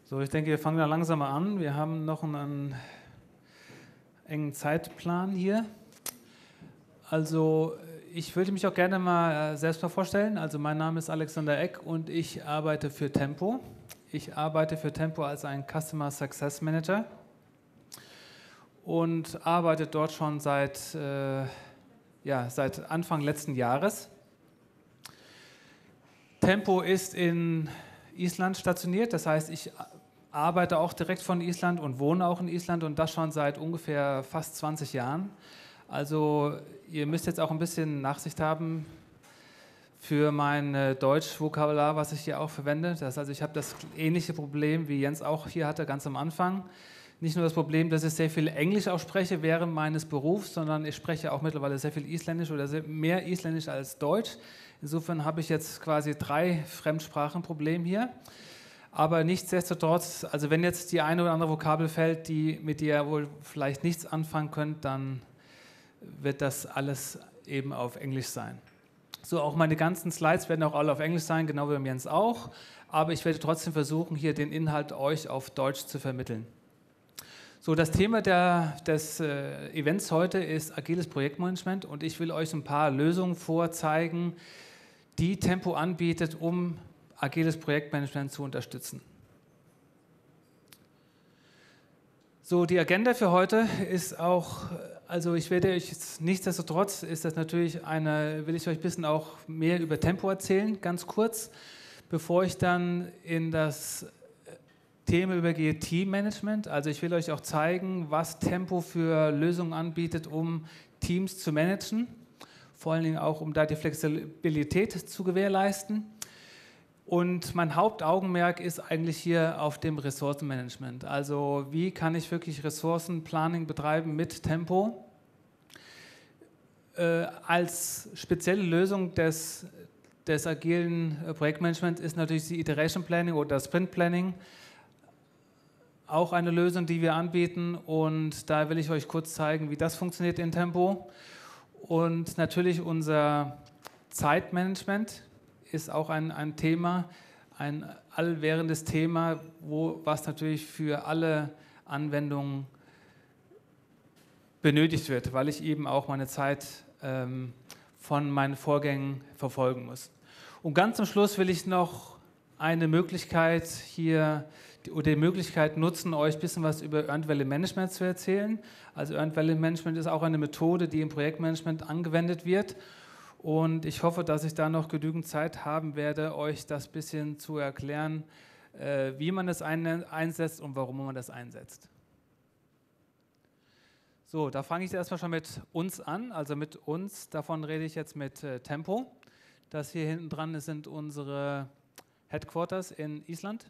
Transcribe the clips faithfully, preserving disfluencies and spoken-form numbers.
So, ich denke, wir fangen da langsam mal an. Wir haben noch einen, einen engen Zeitplan hier. Also, ich würde mich auch gerne mal selbst mal vorstellen. Also, mein Name ist Alexander Eck und ich arbeite für Tempo. Ich arbeite für Tempo als ein Customer Success Manager und arbeite dort schon seit, äh, ja, seit Anfang letzten Jahres. Tempo ist in Island stationiert, das heißt, ich arbeite auch direkt von Island und wohne auch in Island und das schon seit ungefähr fast zwanzig Jahren. Also ihr müsst jetzt auch ein bisschen Nachsicht haben für mein Deutsch-Vokabular, was ich hier auch verwende. Das heißt, also ich habe das ähnliche Problem, wie Jens auch hier hatte, ganz am Anfang. Nicht nur das Problem, dass ich sehr viel Englisch auch spreche während meines Berufs, sondern ich spreche auch mittlerweile sehr viel Isländisch oder sehr, mehr Isländisch als Deutsch. Insofern habe ich jetzt quasi drei Fremdsprachenprobleme hier. Aber nichtsdestotrotz, also wenn jetzt die eine oder andere Vokabel fällt, die mit der ihr wohl vielleicht nichts anfangen könnt, dann wird das alles eben auf Englisch sein. So, auch meine ganzen Slides werden auch alle auf Englisch sein, genau wie beim Jens auch. Aber ich werde trotzdem versuchen, hier den Inhalt euch auf Deutsch zu vermitteln. So, das Thema der, des äh, Events heute ist agiles Projektmanagement und ich will euch ein paar Lösungen vorzeigen, die Tempo anbietet, um agiles Projektmanagement zu unterstützen. So, die Agenda für heute ist auch, also ich werde euch jetzt, nichtsdestotrotz ist das natürlich eine, will ich euch ein bisschen auch mehr über Tempo erzählen, ganz kurz, bevor ich dann in das Thema übergehe, Teammanagement. Also ich will euch auch zeigen, was Tempo für Lösungen anbietet, um Teams zu managen, vor allen Dingen auch, um da die Flexibilität zu gewährleisten. Und mein Hauptaugenmerk ist eigentlich hier auf dem Ressourcenmanagement. Also wie kann ich wirklich Ressourcenplanning betreiben mit Tempo? Äh, als spezielle Lösung des, des agilen Projektmanagements ist natürlich die Iteration Planning oder das Sprint Planning auch eine Lösung, die wir anbieten. Und da will ich euch kurz zeigen, wie das funktioniert in Tempo. Und natürlich unser Zeitmanagement ist auch ein, ein Thema, ein allwährendes Thema, wo, was natürlich für alle Anwendungen benötigt wird, weil ich eben auch meine Zeit ähm, von meinen Vorgängen verfolgen muss. Und ganz zum Schluss will ich noch eine Möglichkeit hier oder die Möglichkeit nutzen, euch ein bisschen was über Earned Value Management zu erzählen. Also Earned Value Management ist auch eine Methode, die im Projektmanagement angewendet wird. Und ich hoffe, dass ich da noch genügend Zeit haben werde, euch das ein bisschen zu erklären, äh, wie man das einsetzt und warum man das einsetzt. So, da fange ich erstmal schon mit uns an, also mit uns, davon rede ich jetzt mit äh, Tempo. Das hier hinten dran sind unsere Headquarters in Island.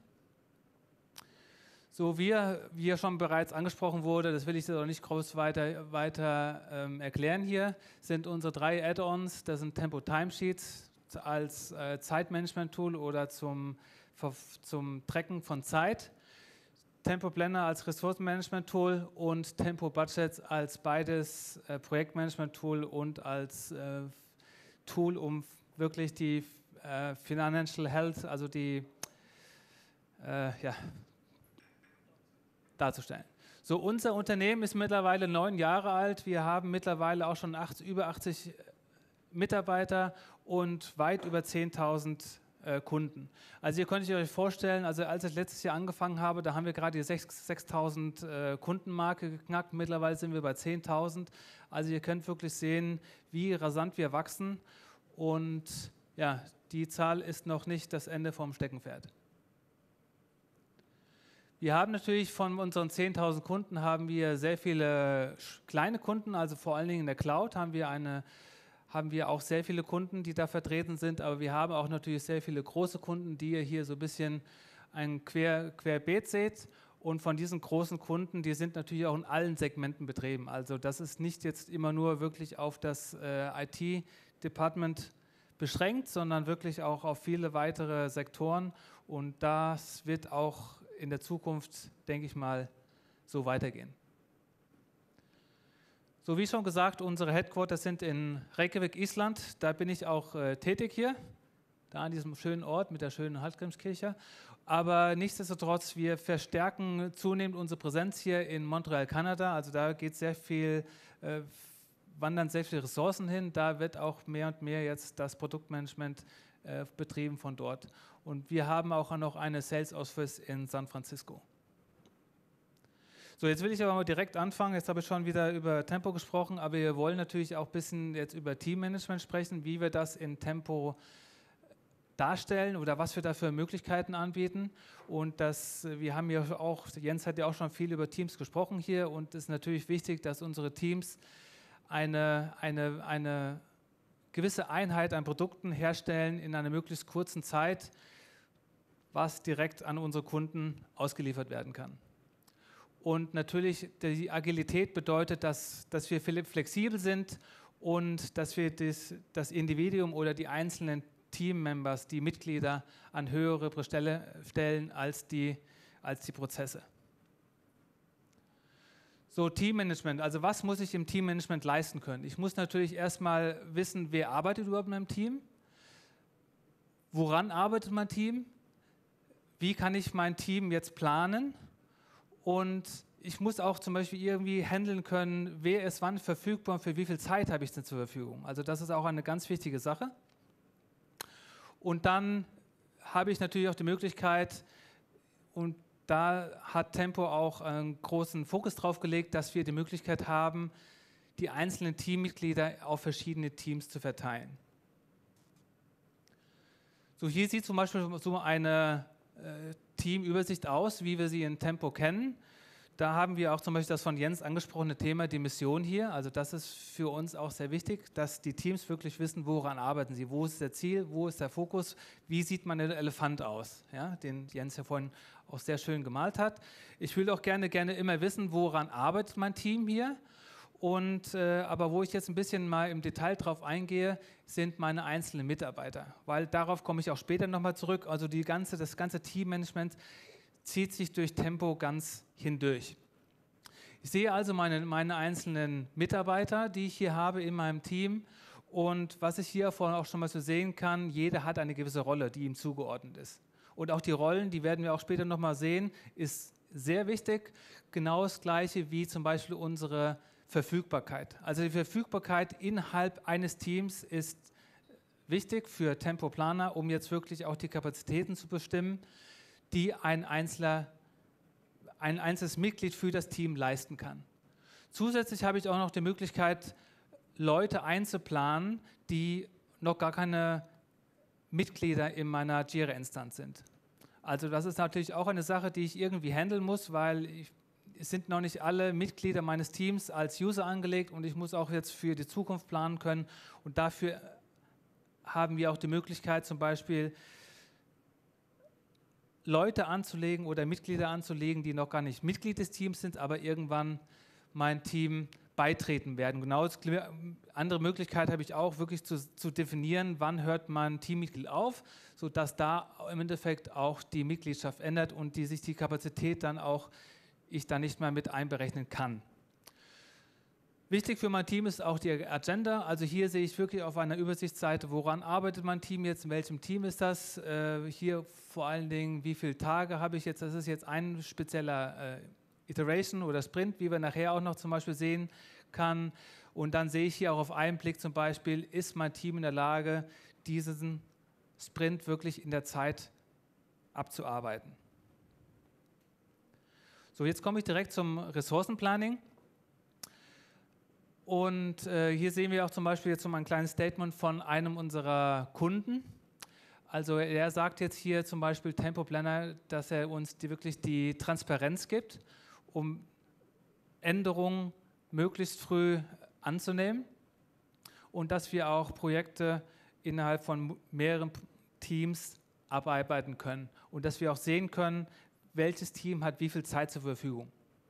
So, wie, wie schon bereits angesprochen wurde, das will ich jetzt auch nicht groß weiter, weiter ähm, erklären hier, sind unsere drei Add-ons, das sind Tempo Timesheets als äh, Zeitmanagement-Tool oder zum, zum Tracken von Zeit, Tempo Planner als Ressourcenmanagement-Tool und Tempo Budgets als beides äh, Projektmanagement-Tool und als äh, Tool, um wirklich die äh, Financial Health, also die äh, ja, darzustellen. So, unser Unternehmen ist mittlerweile neun Jahre alt. Wir haben mittlerweile auch schon acht, über achtzig Mitarbeiter und weit über zehntausend äh, Kunden. Also ihr könnt euch vorstellen, also als ich letztes Jahr angefangen habe, da haben wir gerade die sechstausend äh, Kundenmarke geknackt. Mittlerweile sind wir bei zehntausend. Also ihr könnt wirklich sehen, wie rasant wir wachsen. Und ja, die Zahl ist noch nicht das Ende vom Steckenpferd. Wir haben natürlich von unseren zehntausend Kunden haben wir sehr viele kleine Kunden, also vor allen Dingen in der Cloud haben wir, eine, haben wir auch sehr viele Kunden, die da vertreten sind, aber wir haben auch natürlich sehr viele große Kunden, die ihr hier so ein bisschen ein Quer, Querbeet seht. Und von diesen großen Kunden, die sind natürlich auch in allen Segmenten betrieben. Also das ist nicht jetzt immer nur wirklich auf das äh, I T-Department beschränkt, sondern wirklich auch auf viele weitere Sektoren. Und das wird auch in der Zukunft, denke ich mal, so weitergehen. So wie schon gesagt, unsere Headquarters sind in Reykjavik, Island. Da bin ich auch äh, tätig hier. da an diesem schönen Ort mit der schönen Hallgrimskirche. Aber nichtsdestotrotz, wir verstärken zunehmend unsere Präsenz hier in Montreal, Kanada. Also da geht sehr viel, äh, wandern sehr viele Ressourcen hin. Da wird auch mehr und mehr jetzt das Produktmanagement äh, betrieben von dort. Und wir haben auch noch eine Sales Office in San Francisco. So, jetzt will ich aber mal direkt anfangen. Jetzt habe ich schon wieder über Tempo gesprochen, aber wir wollen natürlich auch ein bisschen jetzt über Teammanagement sprechen, wie wir das in Tempo darstellen oder was wir da für Möglichkeiten anbieten. Und das, wir haben ja auch, Jens hat ja auch schon viel über Teams gesprochen hier, und es ist natürlich wichtig, dass unsere Teams eine, eine, eine gewisse Einheit an Produkten herstellen in einer möglichst kurzen Zeit, was direkt an unsere Kunden ausgeliefert werden kann. Und natürlich, die Agilität bedeutet, dass, dass wir flexibel sind und dass wir das, das Individuum oder die einzelnen Teammembers, die Mitglieder, an höhere Stelle stellen als die, als die Prozesse. So, Teammanagement. Also was muss ich im Teammanagement leisten können? Ich muss natürlich erstmal wissen, wer arbeitet überhaupt in meinem Team? Woran arbeitet mein Team? Wie kann ich mein Team jetzt planen? Und ich muss auch zum Beispiel irgendwie handeln können, wer ist wann verfügbar und für wie viel Zeit habe ich denn zur Verfügung. Also das ist auch eine ganz wichtige Sache. Und dann habe ich natürlich auch die Möglichkeit, und da hat Tempo auch einen großen Fokus drauf gelegt, dass wir die Möglichkeit haben, die einzelnen Teammitglieder auf verschiedene Teams zu verteilen. So, hier sieht zum Beispiel so eine äh, Teamübersicht aus, wie wir sie in Tempo kennen. Da haben wir auch zum Beispiel das von Jens angesprochene Thema, die Mission hier. Also das ist für uns auch sehr wichtig, dass die Teams wirklich wissen, woran arbeiten sie, wo ist das Ziel, wo ist der Fokus, wie sieht man der Elefant aus, ja, den Jens ja vorhin auch sehr schön gemalt hat. Ich will auch gerne, gerne immer wissen, woran arbeitet mein Team hier. Und, äh, aber wo ich jetzt ein bisschen mal im Detail drauf eingehe, sind meine einzelnen Mitarbeiter. Weil darauf komme ich auch später nochmal zurück. Also die ganze, das ganze Teammanagement zieht sich durch Tempo ganz hindurch. Ich sehe also meine, meine einzelnen Mitarbeiter, die ich hier habe in meinem Team. Und was ich hier vorhin auch schon mal so sehen kann, jeder hat eine gewisse Rolle, die ihm zugeordnet ist. Und auch die Rollen, die werden wir auch später nochmal sehen, ist sehr wichtig. Genau das Gleiche wie zum Beispiel unsere Verfügbarkeit. Also die Verfügbarkeit innerhalb eines Teams ist wichtig für Tempo-Planer, um jetzt wirklich auch die Kapazitäten zu bestimmen, die ein, einzelner, ein einzelnes Mitglied für das Team leisten kann. Zusätzlich habe ich auch noch die Möglichkeit, Leute einzuplanen, die noch gar keine Mitglieder in meiner Jira-Instanz sind. Also das ist natürlich auch eine Sache, die ich irgendwie handeln muss, weil ich Es sind noch nicht alle Mitglieder meines Teams als User angelegt, und ich muss auch jetzt für die Zukunft planen können. Und dafür haben wir auch die Möglichkeit, zum Beispiel Leute anzulegen oder Mitglieder anzulegen, die noch gar nicht Mitglied des Teams sind, aber irgendwann mein Team beitreten werden. Genau, andere Möglichkeit habe ich auch, wirklich zu, zu definieren, wann hört mein Teammitglied auf, sodass da im Endeffekt auch die Mitgliedschaft ändert und die sich die Kapazität dann auch ich da nicht mehr mit einberechnen kann. Wichtig für mein Team ist auch die Agenda. Also hier sehe ich wirklich auf einer Übersichtsseite, woran arbeitet mein Team jetzt, in welchem Team ist das. Äh, hier vor allen Dingen, wie viele Tage habe ich jetzt, das ist jetzt ein spezieller äh, Iteration oder Sprint, wie wir nachher auch noch zum Beispiel sehen kann. Und dann sehe ich hier auch auf einen Blick zum Beispiel, ist mein Team in der Lage, diesen Sprint wirklich in der Zeit abzuarbeiten. So, jetzt komme ich direkt zum Ressourcenplanning. Und äh, hier sehen wir auch zum Beispiel jetzt so ein kleines Statement von einem unserer Kunden. Also er sagt jetzt hier zum Beispiel Tempo Planner, dass er uns die, wirklich die Transparenz gibt, um Änderungen möglichst früh anzunehmen, und dass wir auch Projekte innerhalb von mehreren Teams abarbeiten können und dass wir auch sehen können, welches Team hat wie viel Zeit zur Verfügung.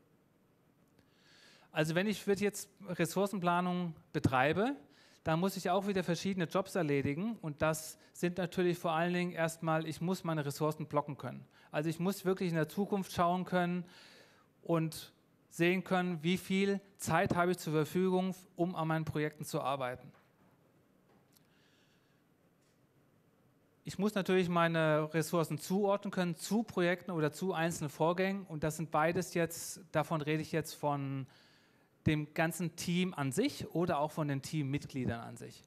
Also wenn ich jetzt Ressourcenplanung betreibe, dann muss ich auch wieder verschiedene Jobs erledigen, und das sind natürlich vor allen Dingen erstmal, ich muss meine Ressourcen blocken können. Also ich muss wirklich in der Zukunft schauen können und sehen können, wie viel Zeit habe ich zur Verfügung, um an meinen Projekten zu arbeiten. Ich muss natürlich meine Ressourcen zuordnen können zu Projekten oder zu einzelnen Vorgängen und das sind beides jetzt, davon rede ich jetzt von dem ganzen Team an sich oder auch von den Teammitgliedern an sich.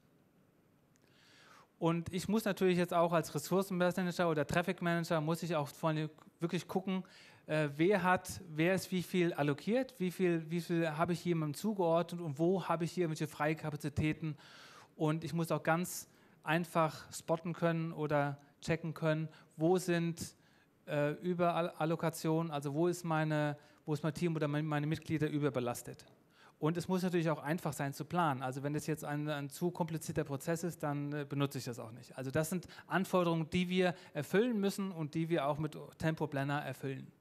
Und ich muss natürlich jetzt auch als Ressourcenmanager oder Traffic Manager, muss ich auch von, wirklich gucken, äh, wer hat, wer ist wie viel allokiert, wie viel, wie viel habe ich jemandem zugeordnet und wo habe ich hier irgendwelche freie Kapazitäten. Und ich muss auch ganz einfach spotten können oder checken können, wo sind äh, Überallokationen, also wo ist, meine, wo ist mein Team oder meine Mitglieder überbelastet. Und es muss natürlich auch einfach sein zu planen. Also wenn das jetzt ein, ein zu komplizierter Prozess ist, dann äh, benutze ich das auch nicht. Also das sind Anforderungen, die wir erfüllen müssen und die wir auch mit Tempo Planner erfüllen.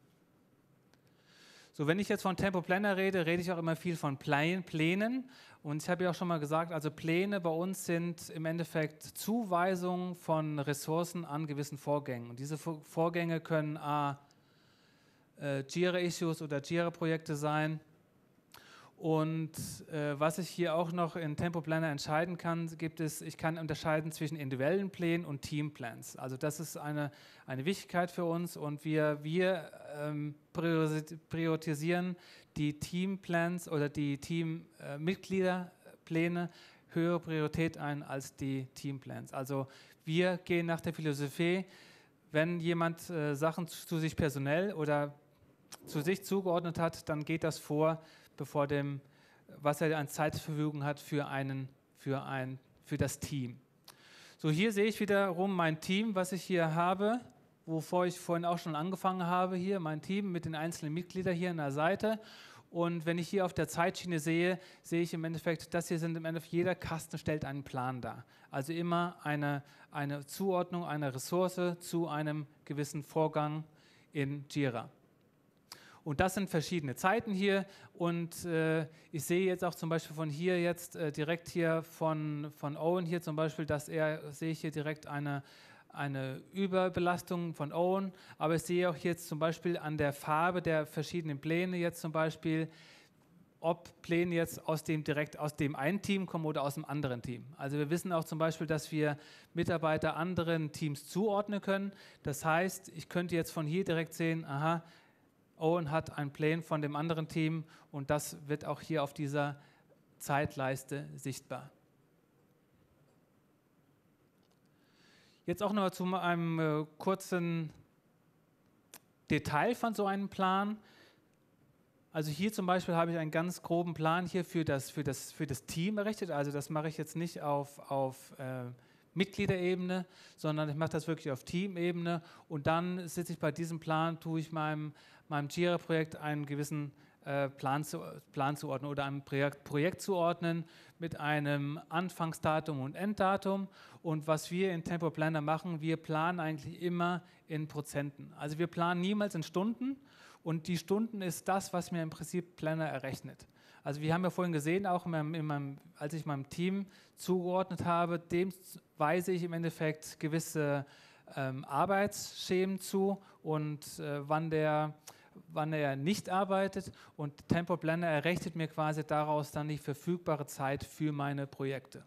So, wenn ich jetzt von Tempo Planner rede, rede ich auch immer viel von Plänen. Und ich habe ja auch schon mal gesagt, also Pläne bei uns sind im Endeffekt Zuweisungen von Ressourcen an gewissen Vorgängen. Und diese Vorgänge können A, äh, Jira-Issues oder Jira-Projekte sein. Und äh, was ich hier auch noch in Tempo Planner entscheiden kann, gibt es, ich kann unterscheiden zwischen individuellen Plänen und Teamplans. Also das ist eine, eine Wichtigkeit für uns und wir, wir ähm, priorisieren die Teamplans oder die Teammitgliederpläne äh, höhere Priorität ein als die Teamplans. Also wir gehen nach der Philosophie, wenn jemand äh, Sachen zu, zu sich personell oder zu sich zugeordnet hat, dann geht das vor, bevor dem, was er an Zeit zur Verfügung hat für, einen, für, ein, für das Team. So, hier sehe ich wiederum mein Team, was ich hier habe, wovor ich vorhin auch schon angefangen habe, hier mein Team mit den einzelnen Mitgliedern hier an der Seite. Und wenn ich hier auf der Zeitschiene sehe, sehe ich im Endeffekt, das hier sind im Endeffekt, jeder Kasten stellt einen Plan dar. Also immer eine, eine Zuordnung einer Ressource zu einem gewissen Vorgang in Jira. Und das sind verschiedene Zeiten hier und äh, ich sehe jetzt auch zum Beispiel von hier jetzt äh, direkt hier von, von Owen hier zum Beispiel, dass er, sehe ich hier direkt eine, eine Überbelastung von Owen, aber ich sehe auch jetzt zum Beispiel an der Farbe der verschiedenen Pläne jetzt zum Beispiel, ob Pläne jetzt aus dem direkt aus dem einen Team kommen oder aus dem anderen Team. Also wir wissen auch zum Beispiel, dass wir Mitarbeiter anderen Teams zuordnen können. Das heißt, ich könnte jetzt von hier direkt sehen, aha, Owen hat einen Plan von dem anderen Team und das wird auch hier auf dieser Zeitleiste sichtbar. Jetzt auch noch zu einem äh, kurzen Detail von so einem Plan. Also hier zum Beispiel habe ich einen ganz groben Plan hier für das, für das, für das Team errichtet. Also das mache ich jetzt nicht auf, auf äh, Mitgliederebene, sondern ich mache das wirklich auf Teamebene und dann sitze ich bei diesem Plan, tue ich meinem, meinem Jira-Projekt einen gewissen äh, Plan, zu, Plan zuordnen oder einem Projekt, Projekt zuordnen mit einem Anfangsdatum und Enddatum und was wir in Tempo Planner machen, wir planen eigentlich immer in Prozenten. Also wir planen niemals in Stunden und die Stunden ist das, was mir im Prinzip Planner errechnet. Also wir haben ja vorhin gesehen, auch in meinem, in meinem, als ich meinem Team zugeordnet habe, dem weise ich im Endeffekt gewisse ähm, Arbeitsschemen zu und äh, wann, der, wann er nicht arbeitet und Tempo Planner errechnet mir quasi daraus dann die verfügbare Zeit für meine Projekte.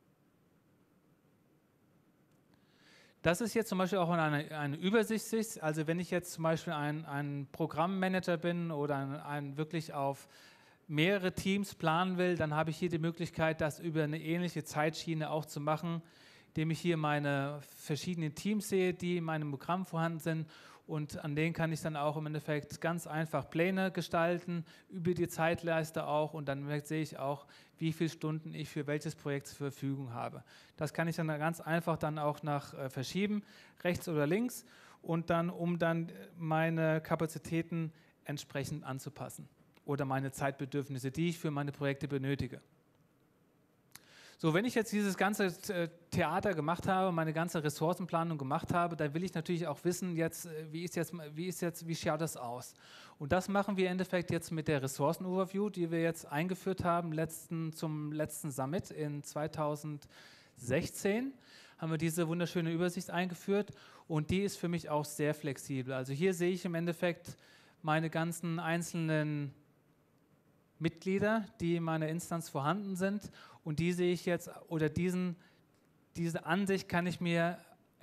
Das ist jetzt zum Beispiel auch eine, eine Übersicht, also wenn ich jetzt zum Beispiel ein, ein Programmmanager bin oder ein, ein wirklich auf mehrere Teams planen will, dann habe ich hier die Möglichkeit, das über eine ähnliche Zeitschiene auch zu machen, indem ich hier meine verschiedenen Teams sehe, die in meinem Programm vorhanden sind und an denen kann ich dann auch im Endeffekt ganz einfach Pläne gestalten, über die Zeitleiste auch und dann sehe ich auch, wie viele Stunden ich für welches Projekt zur Verfügung habe. Das kann ich dann ganz einfach dann auch nach äh, verschieben, rechts oder links und dann, um dann meine Kapazitäten entsprechend anzupassen oder meine Zeitbedürfnisse, die ich für meine Projekte benötige. So, wenn ich jetzt dieses ganze Theater gemacht habe, meine ganze Ressourcenplanung gemacht habe, dann will ich natürlich auch wissen, jetzt, wie, ist jetzt, wie, ist jetzt, wie schaut das aus? Und das machen wir im Endeffekt jetzt mit der Ressourcen-Overview, die wir jetzt eingeführt haben letzten, zum letzten Summit in zweitausendsechzehn. Haben wir diese wunderschöne Übersicht eingeführt und die ist für mich auch sehr flexibel. Also hier sehe ich im Endeffekt meine ganzen einzelnen Mitglieder, die in meiner Instanz vorhanden sind und die sehe ich jetzt, oder diesen, diese Ansicht kann ich mir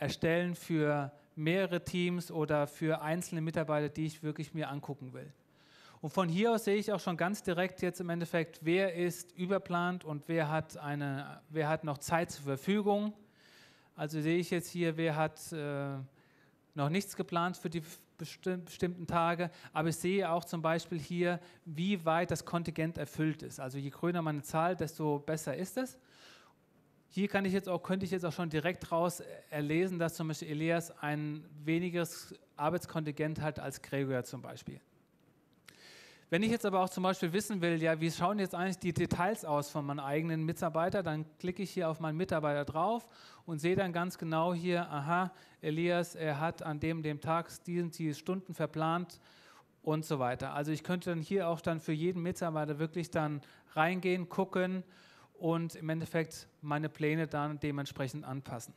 erstellen für mehrere Teams oder für einzelne Mitarbeiter, die ich wirklich mir angucken will. Und von hier aus sehe ich auch schon ganz direkt jetzt im Endeffekt, wer ist überplant und wer hat, eine, wer hat noch Zeit zur Verfügung. Also sehe ich jetzt hier, wer hat äh, noch nichts geplant für die besti- bestimmten Tage, aber ich sehe auch zum Beispiel hier, wie weit das Kontingent erfüllt ist. Also je größer meine Zahl, desto besser ist es. Hier kann ich jetzt auch, könnte ich jetzt auch schon direkt raus erlesen, dass zum Beispiel Elias ein wenigeres Arbeitskontingent hat als Gregor zum Beispiel. Wenn ich jetzt aber auch zum Beispiel wissen will, ja, wie schauen jetzt eigentlich die Details aus von meinem eigenen Mitarbeiter, dann klicke ich hier auf meinen Mitarbeiter drauf und sehe dann ganz genau hier, aha, Elias, er hat an dem, dem Tag diese, diese Stunden verplant und so weiter. Also ich könnte dann hier auch dann für jeden Mitarbeiter wirklich dann reingehen, gucken und im Endeffekt meine Pläne dann dementsprechend anpassen.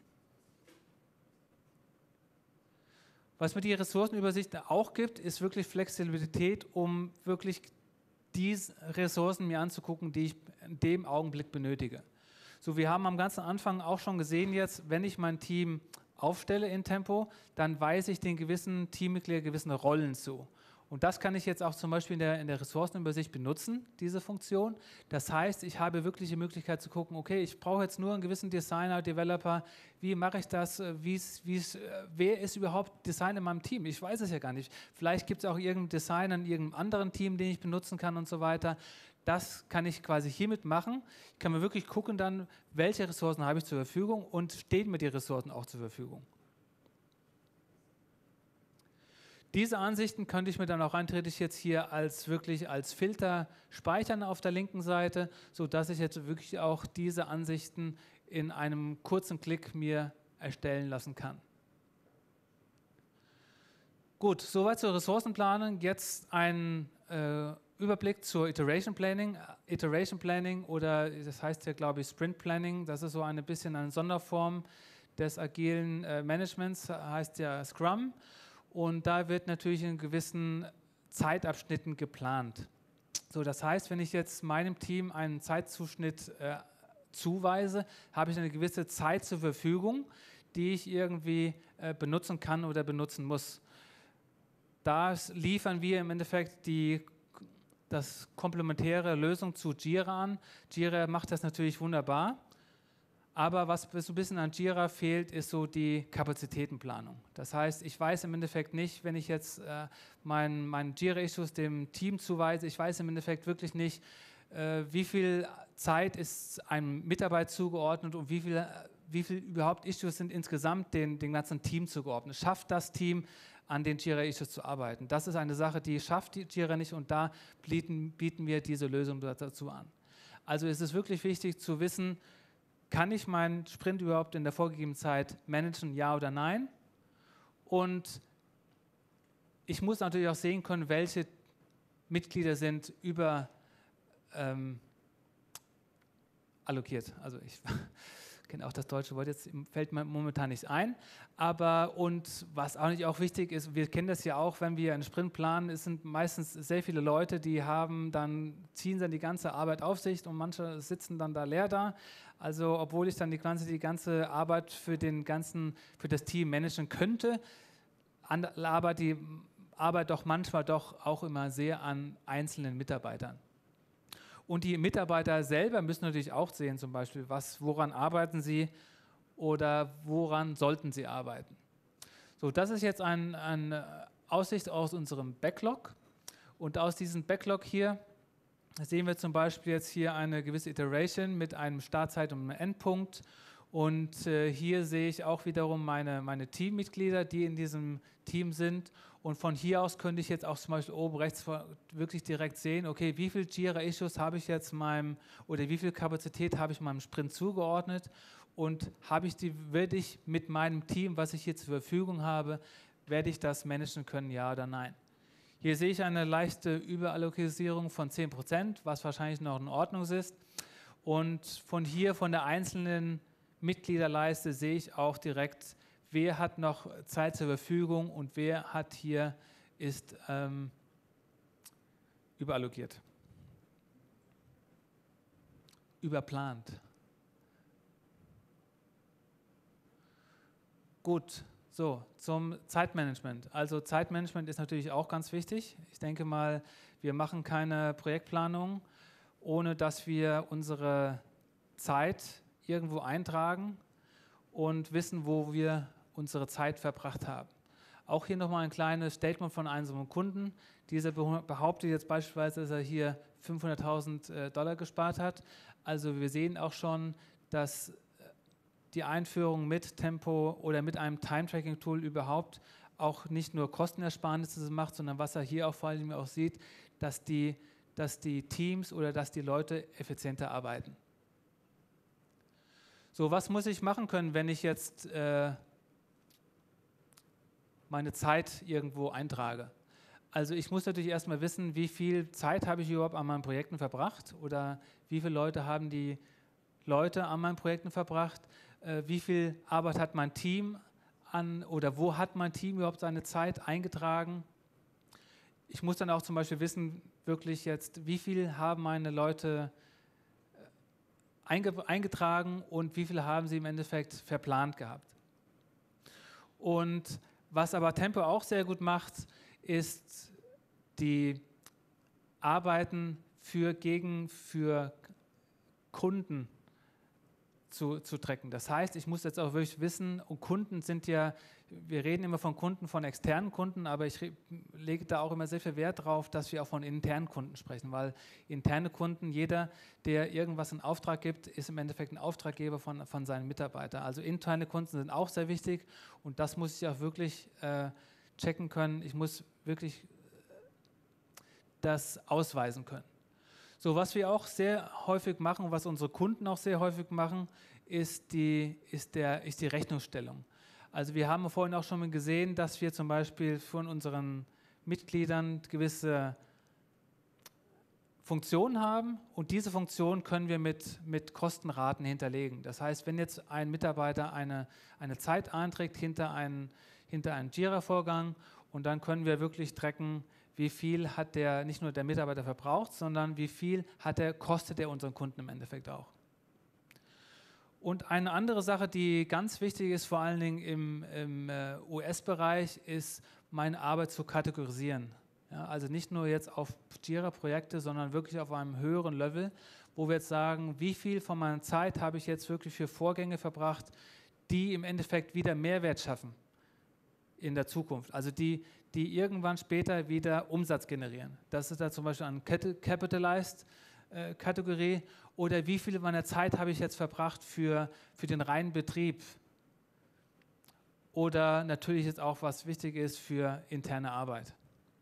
Was mir die Ressourcenübersicht auch gibt, ist wirklich Flexibilität, um wirklich die Ressourcen mir anzugucken, die ich in dem Augenblick benötige. So, wir haben am ganzen Anfang auch schon gesehen jetzt, wenn ich mein Team aufstelle in Tempo, dann weise ich den gewissen Teammitgliedern gewisse Rollen zu. Und das kann ich jetzt auch zum Beispiel in der, in der Ressourcenübersicht benutzen, diese Funktion. Das heißt, ich habe wirklich die Möglichkeit zu gucken, okay, ich brauche jetzt nur einen gewissen Designer, Developer, wie mache ich das, wie's, wie's, wer ist überhaupt Designer in meinem Team? Ich weiß es ja gar nicht. Vielleicht gibt es auch irgendeinen Designer in irgendeinem anderen Team, den ich benutzen kann und so weiter. Das kann ich quasi hiermit machen. Ich kann mir wirklich gucken dann, welche Ressourcen habe ich zur Verfügung und stehen mir die Ressourcen auch zur Verfügung. Diese Ansichten könnte ich mir dann auch einträglich jetzt hier als wirklich als Filter speichern auf der linken Seite, sodass ich jetzt wirklich auch diese Ansichten in einem kurzen Klick mir erstellen lassen kann. Gut, soweit zur Ressourcenplanung. Jetzt ein äh, Überblick zur Iteration Planning. Iteration Planning oder das heißt ja, glaube ich, Sprint Planning, das ist so ein bisschen eine Sonderform des agilen äh, Managements, heißt ja Scrum. Und da wird natürlich in gewissen Zeitabschnitten geplant. So, das heißt, wenn ich jetzt meinem Team einen Zeitzuschnitt äh, zuweise, habe ich eine gewisse Zeit zur Verfügung, die ich irgendwie äh, benutzen kann oder benutzen muss. Da liefern wir im Endeffekt die das komplementäre Lösung zu Jira an. Jira macht das natürlich wunderbar. Aber was so ein bisschen an Jira fehlt, ist so die Kapazitätenplanung. Das heißt, ich weiß im Endeffekt nicht, wenn ich jetzt äh, meinen mein Jira-Issues dem Team zuweise, ich weiß im Endeffekt wirklich nicht, äh, wie viel Zeit ist einem Mitarbeiter zugeordnet und wie viel, äh, wie viel überhaupt Issues sind insgesamt den, dem ganzen Team zugeordnet. Schafft das Team, an den Jira-Issues zu arbeiten? Das ist eine Sache, die schafft die Jira nicht und da bieten, bieten wir diese Lösung dazu an. Also ist es wirklich wichtig zu wissen, kann ich meinen Sprint überhaupt in der vorgegebenen Zeit managen, ja oder nein? Und ich muss natürlich auch sehen können, welche Mitglieder sind über ähm, allokiert. Also ich kenne auch das deutsche Wort, jetzt fällt mir momentan nicht ein. Aber und was auch nicht auch wichtig ist, wir kennen das ja auch, wenn wir einen Sprint planen, es sind meistens sehr viele Leute, die haben dann, ziehen dann die ganze Arbeit auf sich und manche sitzen dann da leer da. Also obwohl ich dann die ganze, die ganze Arbeit für den ganzen, für das Team managen könnte, aber die Arbeit doch manchmal doch auch immer sehr an einzelnen Mitarbeitern. Und die Mitarbeiter selber müssen natürlich auch sehen, zum Beispiel, was, woran arbeiten sie oder woran sollten sie arbeiten. So, das ist jetzt ein, eine Aussicht aus unserem Backlog. Und aus diesem Backlog hier sehen wir zum Beispiel jetzt hier eine gewisse Iteration mit einem Startzeit und einem Endpunkt. Und äh, hier sehe ich auch wiederum meine, meine Teammitglieder, die in diesem Team sind. Und von hier aus könnte ich jetzt auch zum Beispiel oben rechts wirklich direkt sehen, okay, wie viele Jira-Issues habe ich jetzt meinem, oder wie viel Kapazität habe ich meinem Sprint zugeordnet und habe ich die, werde ich mit meinem Team, was ich hier zur Verfügung habe, werde ich das managen können, ja oder nein. Hier sehe ich eine leichte Überallokisierung von zehn Prozent, was wahrscheinlich noch in Ordnung ist. Und von hier, von der einzelnen Mitgliederleiste, sehe ich auch direkt, wer hat noch Zeit zur Verfügung und wer hat hier, ist ähm, überallokiert. Überplant. Gut, so zum Zeitmanagement. Also Zeitmanagement ist natürlich auch ganz wichtig. Ich denke mal, wir machen keine Projektplanung, ohne dass wir unsere Zeit irgendwo eintragen und wissen, wo wir unsere Zeit verbracht haben. Auch hier nochmal ein kleines Statement von einem Kunden. Dieser behauptet jetzt beispielsweise, dass er hier fünfhunderttausend Dollar gespart hat. Also wir sehen auch schon, dass die Einführung mit Tempo oder mit einem Time-Tracking-Tool überhaupt auch nicht nur Kostenersparnisse macht, sondern was er hier auch vor allem auch sieht, dass die, dass die Teams oder dass die Leute effizienter arbeiten. So, was muss ich machen können, wenn ich jetzt äh, meine Zeit irgendwo eintrage? Also ich muss natürlich erstmal wissen, wie viel Zeit habe ich überhaupt an meinen Projekten verbracht oder wie viele Leute haben die Leute an meinen Projekten verbracht, äh, wie viel Arbeit hat mein Team an oder wo hat mein Team überhaupt seine Zeit eingetragen. Ich muss dann auch zum Beispiel wissen, wirklich jetzt, wie viel haben meine Leute einge eingetragen und wie viel haben sie im Endeffekt verplant gehabt. Und was aber Tempo auch sehr gut macht, ist die Arbeiten für, gegen, für Kunden zu, zu tracken. Das heißt, ich muss jetzt auch wirklich wissen, und Kunden sind ja, wir reden immer von Kunden, von externen Kunden, aber ich lege da auch immer sehr viel Wert drauf, dass wir auch von internen Kunden sprechen, weil interne Kunden, jeder, der irgendwas in Auftrag gibt, ist im Endeffekt ein Auftraggeber von, von seinen Mitarbeitern. Also interne Kunden sind auch sehr wichtig und das muss ich auch wirklich äh, checken können. Ich muss wirklich das ausweisen können. So, was wir auch sehr häufig machen, was unsere Kunden auch sehr häufig machen, ist die, ist der, ist die Rechnungsstellung. Also wir haben vorhin auch schon mal gesehen, dass wir zum Beispiel von unseren Mitgliedern gewisse Funktionen haben und diese Funktion können wir mit, mit Kostenraten hinterlegen. Das heißt, wenn jetzt ein Mitarbeiter eine, eine Zeit einträgt hinter einen, hinter einen Jira-Vorgang und dann können wir wirklich tracken, wie viel hat der, nicht nur der Mitarbeiter verbraucht, sondern wie viel hat der, kostet er unseren Kunden im Endeffekt auch. Und eine andere Sache, die ganz wichtig ist, vor allen Dingen im, im äh, U S-Bereich, ist, meine Arbeit zu kategorisieren. Ja, also nicht nur jetzt auf Jira-Projekte, sondern wirklich auf einem höheren Level, wo wir jetzt sagen, wie viel von meiner Zeit habe ich jetzt wirklich für Vorgänge verbracht, die im Endeffekt wieder Mehrwert schaffen in der Zukunft, also die, die irgendwann später wieder Umsatz generieren. Das ist da zum Beispiel eine Capitalized äh, Kategorie oder wie viel meiner Zeit habe ich jetzt verbracht für, für den reinen Betrieb oder natürlich jetzt auch, was wichtig ist für interne Arbeit.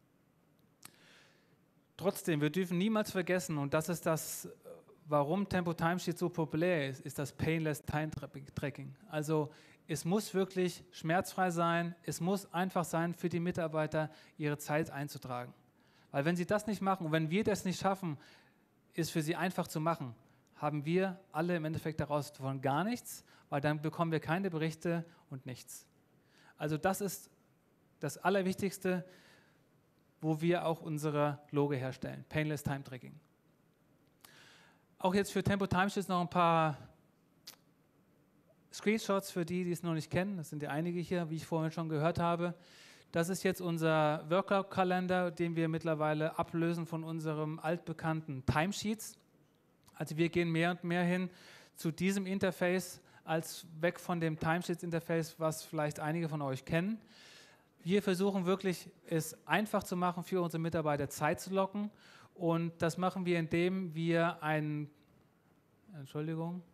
Trotzdem, wir dürfen niemals vergessen, und das ist das, warum Tempo Timesheet so populär ist, ist das Painless Time Tracking. Also es muss wirklich schmerzfrei sein, es muss einfach sein für die Mitarbeiter, ihre Zeit einzutragen. Weil wenn sie das nicht machen und wenn wir das nicht schaffen, ist für sie einfach zu machen, haben wir alle im Endeffekt daraus von gar nichts, weil dann bekommen wir keine Berichte und nichts. Also das ist das Allerwichtigste, wo wir auch unsere Logo herstellen, Painless Time Tracking. Auch jetzt für Tempo Timesheets noch ein paar Screenshots für die, die es noch nicht kennen. Das sind ja einige hier, wie ich vorhin schon gehört habe. Das ist jetzt unser Workload-Kalender, den wir mittlerweile ablösen von unserem altbekannten Timesheets. Also wir gehen mehr und mehr hin zu diesem Interface, als weg von dem Timesheets-Interface, was vielleicht einige von euch kennen. Wir versuchen wirklich, es einfach zu machen, für unsere Mitarbeiter Zeit zu locken. Und das machen wir, indem wir einen, Entschuldigung,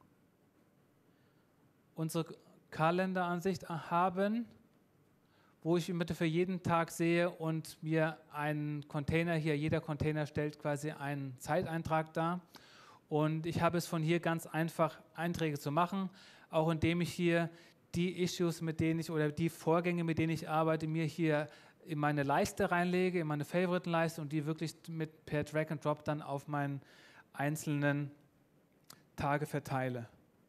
unsere Kalenderansicht haben, wo ich im für jeden Tag sehe und mir einen Container hier, jeder Container stellt quasi einen Zeiteintrag dar. Und ich habe es von hier ganz einfach, Einträge zu machen, auch indem ich hier die Issues, mit denen ich oder die Vorgänge, mit denen ich arbeite, mir hier in meine Leiste reinlege, in meine Favoritenleiste und die wirklich mit per Drag and Drop dann auf meinen einzelnen Tage verteile.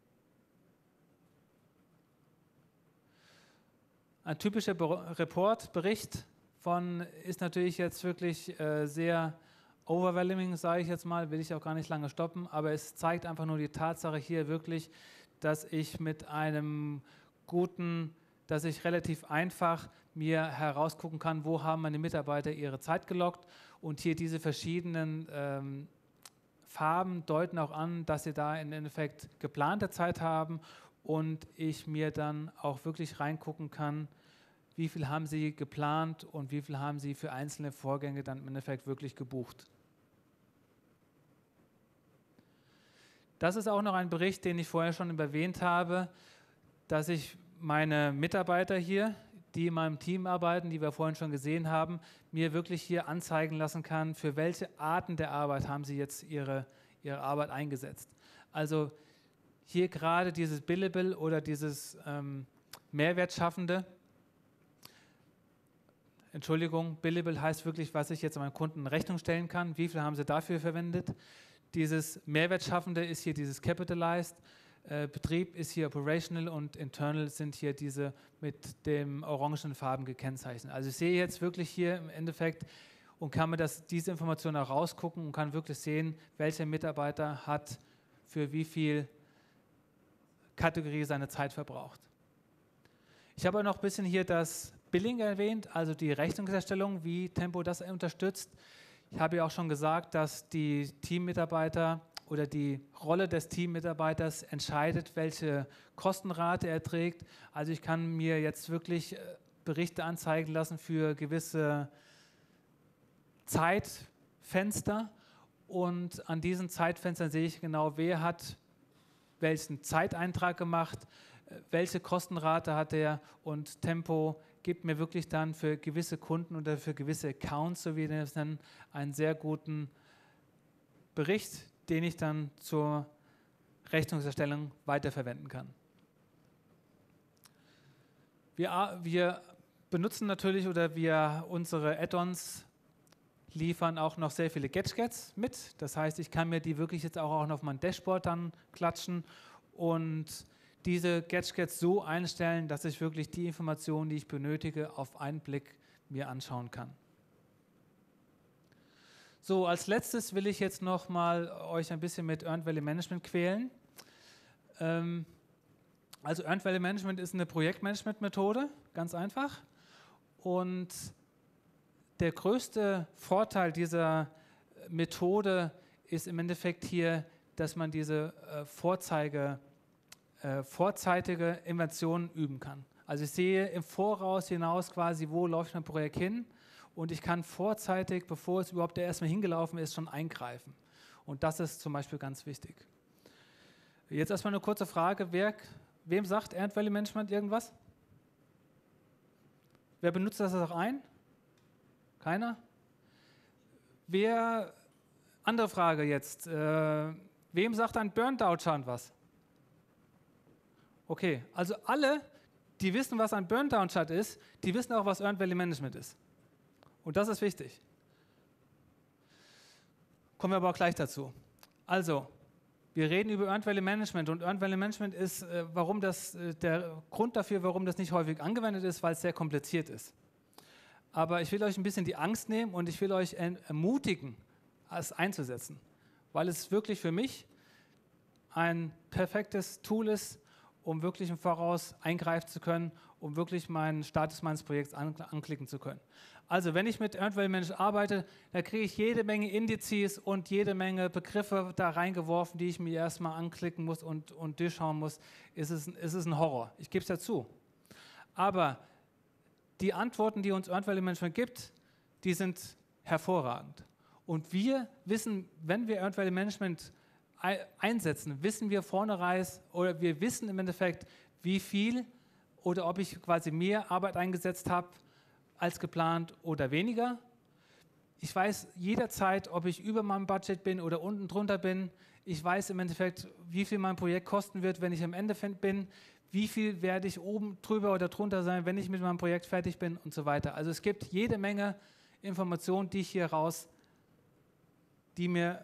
Ein typischer Report, Bericht von ist natürlich jetzt wirklich äh, sehr overwhelming, sage ich jetzt mal, will ich auch gar nicht lange stoppen, aber es zeigt einfach nur die Tatsache hier wirklich, dass ich mit einem guten dass ich relativ einfach mir herausgucken kann, wo haben meine Mitarbeiter ihre Zeit gelockt, und hier diese verschiedenen ähm, Farben deuten auch an, dass sie da im Endeffekt geplante Zeit haben, und ich mir dann auch wirklich reingucken kann, wie viel haben sie geplant und wie viel haben sie für einzelne Vorgänge dann im Endeffekt wirklich gebucht. Das ist auch noch ein Bericht, den ich vorher schon erwähnt habe, dass ich meine Mitarbeiter hier, die in meinem Team arbeiten, die wir vorhin schon gesehen haben, mir wirklich hier anzeigen lassen kann, für welche Arten der Arbeit haben sie jetzt ihre, ihre Arbeit eingesetzt. Also hier gerade dieses Billable oder dieses ähm, Mehrwertschaffende. Entschuldigung, Billable heißt wirklich, was ich jetzt meinem Kunden in Rechnung stellen kann. Wie viel haben sie dafür verwendet? Dieses Mehrwertschaffende ist hier dieses Capitalized. Äh, Betrieb ist hier Operational und Internal sind hier diese mit den orangen Farben gekennzeichnet. Also ich sehe jetzt wirklich hier im Endeffekt und kann mir das, diese Information auch rausgucken und kann wirklich sehen, welcher Mitarbeiter hat für wie viel Kategorie seine Zeit verbraucht. Ich habe auch noch ein bisschen hier das Billing erwähnt, also die Rechnungserstellung, wie Tempo das unterstützt. Ich habe ja auch schon gesagt, dass die Teammitarbeiter oder die Rolle des Teammitarbeiters entscheidet, welche Kostenrate er trägt. Also ich kann mir jetzt wirklich Berichte anzeigen lassen für gewisse Zeitfenster, und an diesen Zeitfenstern sehe ich genau, wer hat welchen Zeiteintrag gemacht, welche Kostenrate hat er, und Tempo gibt mir wirklich dann für gewisse Kunden oder für gewisse Accounts, so wie wir das nennen, einen sehr guten Bericht, den ich dann zur Rechnungserstellung weiterverwenden kann. Wir, wir benutzen natürlich oder wir unsere Add-ons liefern auch noch sehr viele Gadgets mit. Das heißt, ich kann mir die wirklich jetzt auch noch auf mein Dashboard dann klatschen und diese Gadgets so einstellen, dass ich wirklich die Informationen, die ich benötige, auf einen Blick mir anschauen kann. So, als letztes will ich jetzt noch mal euch ein bisschen mit Earned Value Management quälen. Ähm, also Earned Value Management ist eine Projektmanagement-Methode, ganz einfach. Und der größte Vorteil dieser Methode ist im Endeffekt hier, dass man diese äh, Vorzeige, äh, vorzeitige Inventionen üben kann. Also ich sehe im Voraus hinaus quasi, wo läuft mein Projekt hin, und ich kann vorzeitig, bevor es überhaupt erstmal hingelaufen ist, schon eingreifen. Und das ist zum Beispiel ganz wichtig. Jetzt erstmal eine kurze Frage, wer, wem sagt Earned Value Management irgendwas? Wer benutzt das auch ein? Keiner? Wer, andere Frage jetzt, äh, wem sagt ein Burndown-Chart was? Okay, also alle, die wissen, was ein Burndown-Chart ist, die wissen auch, was Earned Value Management ist. Und das ist wichtig. Kommen wir aber auch gleich dazu. Also, wir reden über Earned Value Management, und Earned Value Management ist, äh, warum das, äh, der Grund dafür, warum das nicht häufig angewendet ist, weil es sehr kompliziert ist. Aber ich will euch ein bisschen die Angst nehmen und ich will euch ermutigen, es einzusetzen, weil es wirklich für mich ein perfektes Tool ist, um wirklich im Voraus eingreifen zu können, um wirklich meinen Status meines Projekts anklicken zu können. Also wenn ich mit Earned Value Management arbeite, da kriege ich jede Menge Indizes und jede Menge Begriffe da reingeworfen, die ich mir erstmal anklicken muss und, und durchschauen muss. Es ist, es ist ein Horror, ich gebe es dazu. Aber die Antworten, die uns Earned Value Management gibt, die sind hervorragend. Und wir wissen, wenn wir Earned Value Management einsetzen, wissen wir vornherein, oder wir wissen im Endeffekt, wie viel oder ob ich quasi mehr Arbeit eingesetzt habe als geplant oder weniger. Ich weiß jederzeit, ob ich über meinem Budget bin oder unten drunter bin. Ich weiß im Endeffekt, wie viel mein Projekt kosten wird, wenn ich am Ende bin. Wie viel werde ich oben drüber oder drunter sein, wenn ich mit meinem Projekt fertig bin und so weiter. Also es gibt jede Menge Informationen, die ich hier raus, die mir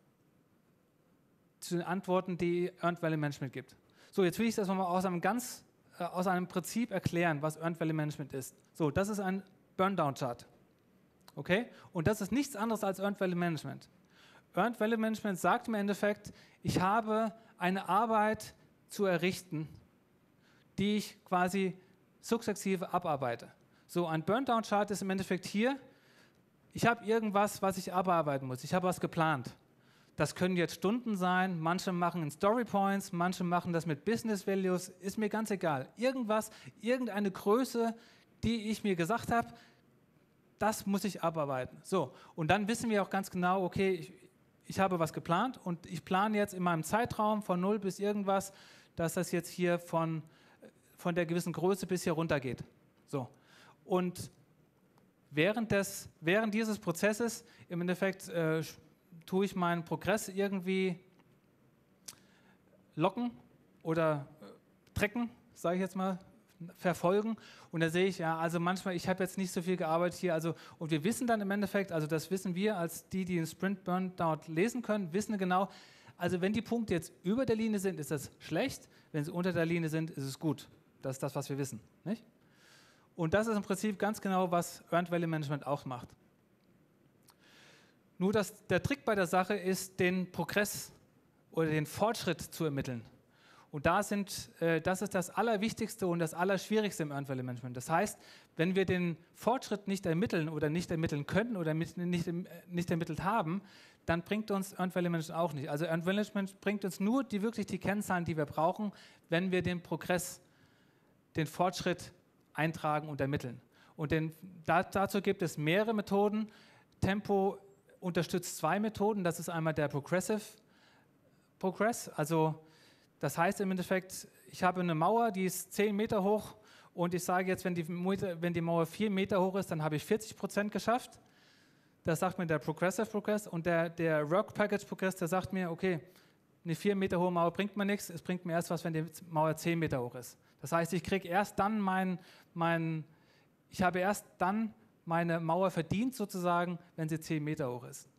zu den Antworten, die Earned Value Management gibt. So, jetzt will ich das nochmal aus einem ganz, äh, aus einem Prinzip erklären, was Earned Value Management ist. So, das ist ein Burndown-Chart. Okay? Und das ist nichts anderes als Earned Value Management. Earned Value Management sagt im Endeffekt, ich habe eine Arbeit zu errichten, die ich quasi sukzessive abarbeite. So, ein Burndown-Chart ist im Endeffekt hier, ich habe irgendwas, was ich abarbeiten muss. Ich habe was geplant. Das können jetzt Stunden sein, manche machen in Story Points, manche machen das mit Business Values, ist mir ganz egal. Irgendwas, irgendeine Größe, die ich mir gesagt habe, das muss ich abarbeiten. So, und dann wissen wir auch ganz genau, okay, ich, ich habe was geplant und ich plane jetzt in meinem Zeitraum von null bis irgendwas, dass das jetzt hier von, von der gewissen Größe bis hier runter geht. So, und während, des, während dieses Prozesses im Endeffekt äh, tue ich meinen Progress irgendwie locken oder tracken, sage ich jetzt mal, verfolgen. Und da sehe ich, ja, also manchmal, ich habe jetzt nicht so viel gearbeitet hier. Also, und wir wissen dann im Endeffekt, also das wissen wir als die, die den Sprint Burndown lesen können, wissen genau, also wenn die Punkte jetzt über der Linie sind, ist das schlecht. Wenn sie unter der Linie sind, ist es gut. Das ist das, was wir wissen. Nicht? Und das ist im Prinzip ganz genau, was Earned Value Management auch macht. Nur dass der Trick bei der Sache ist, den Progress oder den Fortschritt zu ermitteln. Und da sind, äh, das ist das Allerwichtigste und das Allerschwierigste im Earned Value Management. Das heißt, wenn wir den Fortschritt nicht ermitteln oder nicht ermitteln können oder mit, nicht, äh, nicht ermittelt haben, dann bringt uns Earned Value Management auch nicht. Also Earned Value Management bringt uns nur die, wirklich die Kennzahlen, die wir brauchen, wenn wir den Progress, den Fortschritt eintragen und ermitteln. Und den, da, dazu gibt es mehrere Methoden. Tempo unterstützt zwei Methoden. Das ist einmal der Progressive Progress. Also das heißt im Endeffekt, ich habe eine Mauer, die ist zehn Meter hoch und ich sage jetzt, wenn die, wenn die Mauer vier Meter hoch ist, dann habe ich vierzig Prozent geschafft. Das sagt mir der Progressive Progress. Und der, der Work Package Progress, der sagt mir, okay, eine vier Meter hohe Mauer bringt mir nichts, es bringt mir erst was, wenn die Mauer zehn Meter hoch ist. Das heißt, ich kriege erst dann mein, mein, ich habe erst dann meine Mauer verdient sozusagen, wenn sie zehn Meter hoch ist.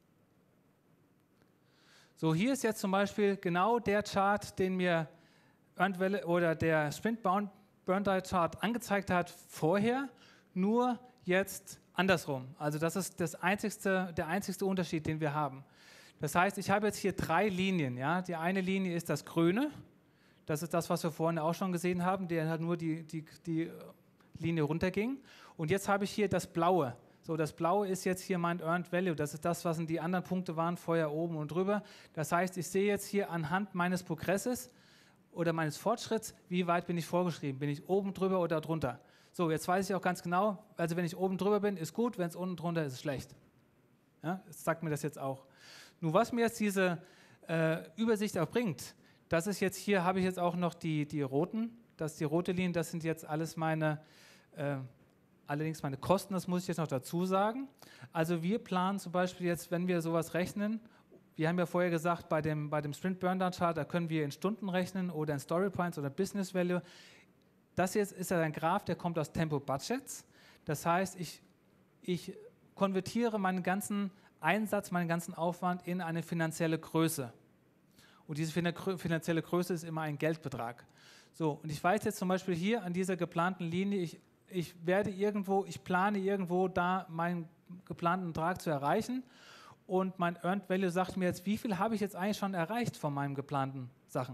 So, hier ist jetzt zum Beispiel genau der Chart, den mir Earned Value oder der Sprint Burndown Chart angezeigt hat vorher, nur jetzt andersrum. Also das ist das einzigste, der einzigste Unterschied, den wir haben. Das heißt, ich habe jetzt hier drei Linien. Ja? Die eine Linie ist das Grüne, das ist das, was wir vorhin auch schon gesehen haben, der halt nur die, die, die Linie runterging. Und jetzt habe ich hier das Blaue. So, das Blaue ist jetzt hier mein Earned Value. Das ist das, was in die anderen Punkte waren, vorher oben und drüber. Das heißt, ich sehe jetzt hier anhand meines Progresses oder meines Fortschritts, wie weit bin ich vorgeschrieben. Bin ich oben drüber oder drunter? So, jetzt weiß ich auch ganz genau, also wenn ich oben drüber bin, ist gut, wenn es unten drunter ist, ist schlecht. Ja, das sagt mir das jetzt auch. Nur was mir jetzt diese äh, Übersicht auch bringt, das ist jetzt hier, habe ich jetzt auch noch die, die roten, das ist die rote Linie, das sind jetzt alles meine, äh, allerdings meine Kosten, das muss ich jetzt noch dazu sagen. Also wir planen zum Beispiel jetzt, wenn wir sowas rechnen, wir haben ja vorher gesagt, bei dem, bei dem Sprint Burndown Chart, da können wir in Stunden rechnen oder in Story Points oder Business Value. Das jetzt ist ja ein Graph, der kommt aus Tempo Budgets. Das heißt, ich, ich konvertiere meinen ganzen Einsatz, meinen ganzen Aufwand in eine finanzielle Größe. Und diese finanzielle Größe ist immer ein Geldbetrag. So, und ich weiß jetzt zum Beispiel hier an dieser geplanten Linie, ich, ich werde irgendwo, ich plane irgendwo da meinen geplanten Betrag zu erreichen und mein Earned Value sagt mir jetzt, wie viel habe ich jetzt eigentlich schon erreicht von meinen geplanten Sachen.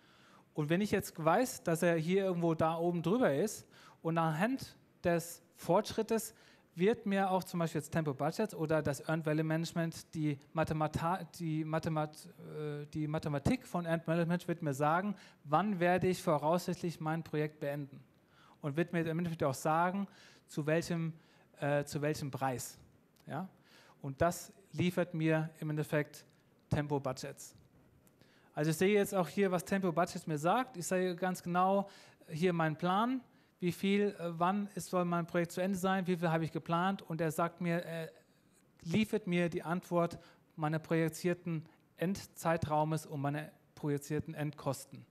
Und wenn ich jetzt weiß, dass er hier irgendwo da oben drüber ist und anhand des Fortschrittes wird mir auch zum Beispiel jetzt Tempo Budgets oder das Earned Value Management, die, Mathemata die, Mathemat äh, die Mathematik von Earned Value Management wird mir sagen, wann werde ich voraussichtlich mein Projekt beenden. Und wird mir im Endeffekt auch sagen, zu welchem, äh, zu welchem Preis. Ja? Und das liefert mir im Endeffekt Tempo Budgets. Also ich sehe jetzt auch hier, was Tempo Budgets mir sagt. Ich sehe ganz genau hier meinen Plan. Wie viel, äh, wann ist, soll mein Projekt zu Ende sein, wie viel habe ich geplant und er sagt mir, er liefert mir die Antwort meiner projizierten Endzeitraumes und meiner projizierten Endkosten.